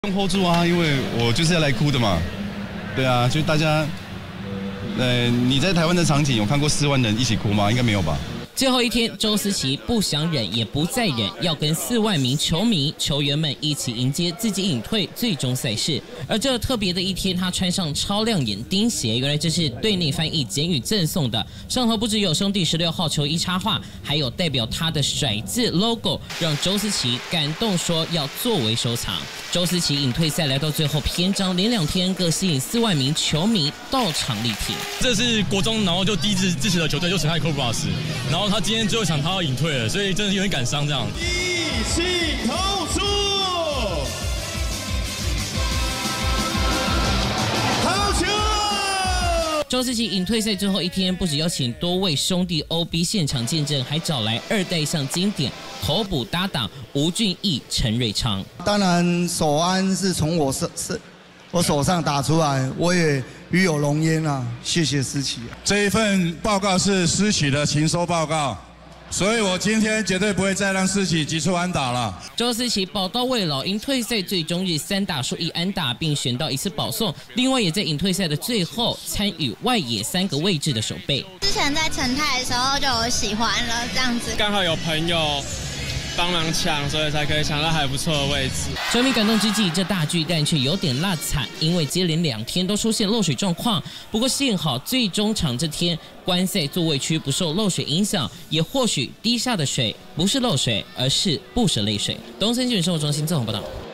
用 hold 住啊，因为我就是要来哭的嘛。对啊，就大家，你在台湾的场景有看过4万人一起哭吗？应该没有吧。 最后一天，周思齐不想忍也不再忍，要跟4万名球迷、球员们一起迎接自己隐退最终赛事。而这特别的一天，他穿上超亮眼钉鞋，原来这是队内翻译简宇赠送的。上头不只有兄弟16号球衣插画，还有代表他的甩字 logo， 让周思齐感动说要作为收藏。周思齐隐退赛来到最后篇章，连2天各吸引4万名球迷到场力挺。 这是国中，然后就第一支支持的球队就神奈科布拉斯，然后他今天最后场他要隐退了，所以真的有点感伤这样。 一起投出，好球！ 周思齐隐退赛最后一天，不只邀请多位兄弟 OB 现场见证，还找来2代相经典头补搭档吴俊义、陈瑞昌。 当然，手安是从我手上打出来，我也与有荣焉啊！谢谢思齐。 这一份报告是思齐的情收报告，所以我今天绝对不会再让思齐击出安打了。 周思齐宝刀未老，因退赛最终日3打数1安打，并选到1次保送。另外，也在隐退赛的最后参与外野3个位置的守备。 之前在成泰的时候就有喜欢了，这样子刚好有朋友帮忙抢，所以才可以抢到还不错的位置。 球迷感动之际，这大巨蛋却有点落惨，因为接连2天都出现漏水状况。不过幸好最终场这天观赛座位区不受漏水影响，也或许滴下的水不是漏水，而是不舍泪水。东森新闻生活中心综合报道。